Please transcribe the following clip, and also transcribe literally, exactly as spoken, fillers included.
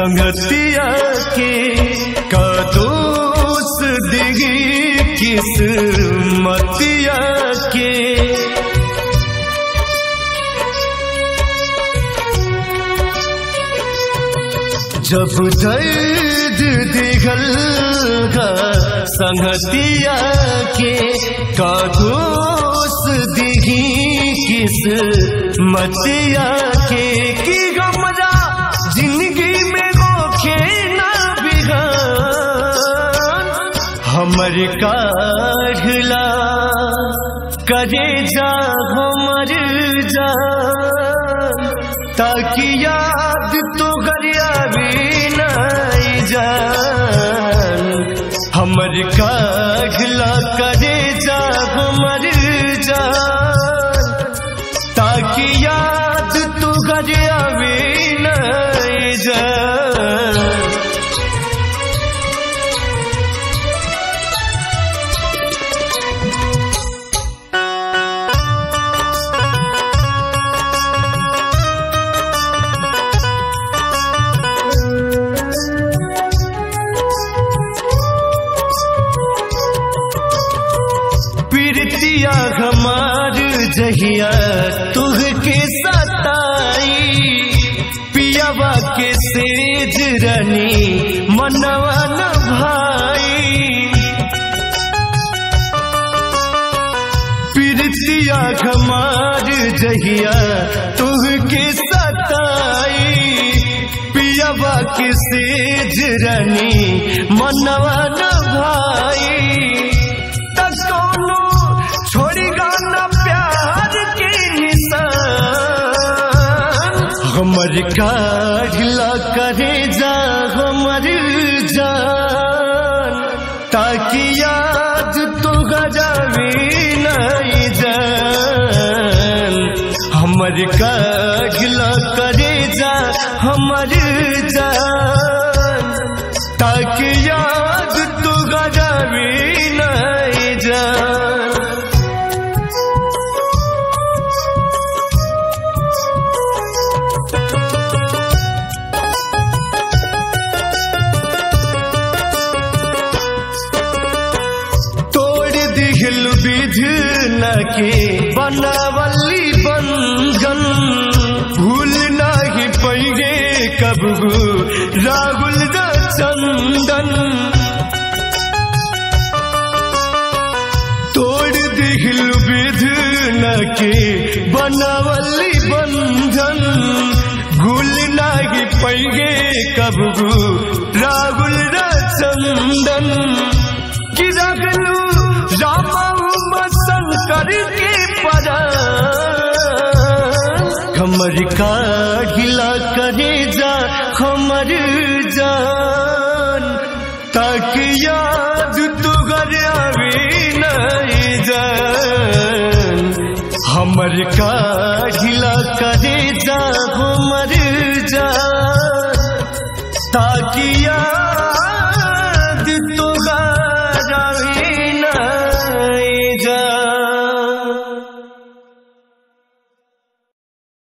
संगतिया के का दोष दिगी किस्मतिया के। जब दर्द दिगल का संगतिया के का दोष दिगी किस्मतिया के। की गमरा जिंदगी में होखे ना बिहान हमर काढ़ला करे जा हमर जान ताकि याद तो गरिया भी नहीं जान हमर काढ़ला करे जा हमर जान ताकि याद तो गरिया भी नहीं जान। प्रीतिया हमार जहिया तुह के सताई पियावा के सेज रनी मनवा न भाई। प्रीतिया हमार जहिया तुह के सताई पियावा के सेज रनी मनवा न भाई। हमर काढ़ला करे जा हमर जान ताकि याद तो गजावी नहीं जान हमर काढ़ला करे जा हमर जान ताकि याद तो गजावी नहीं जान। विधना के बनावली बंधन भूल नहीं पैगे कबू राहुल दा चंदन। तोड़ दिल विधना के बनावली बंधन भूल नहीं पैगे कबू राहुल दा चंदन। कि रगलू करके पड़ा हमर काढ़ला करे जा हमर जान ताकि याद तो गरिया भी नहीं जान हमर काढ़ला करे जा हमर जान ताकि याद